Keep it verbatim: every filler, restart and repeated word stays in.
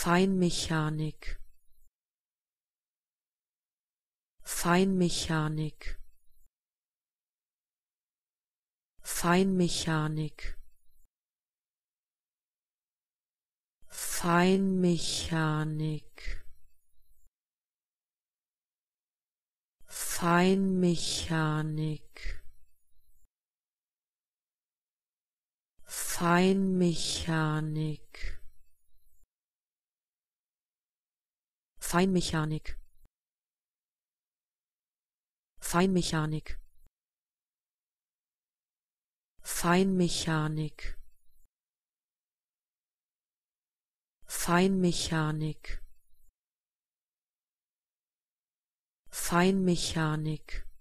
Feinmechanik, Feinmechanik, Feinmechanik, Feinmechanik, Feinmechanik, Feinmechanik, Feinmechanik, Feinmechanik, Feinmechanik, Feinmechanik, Feinmechanik,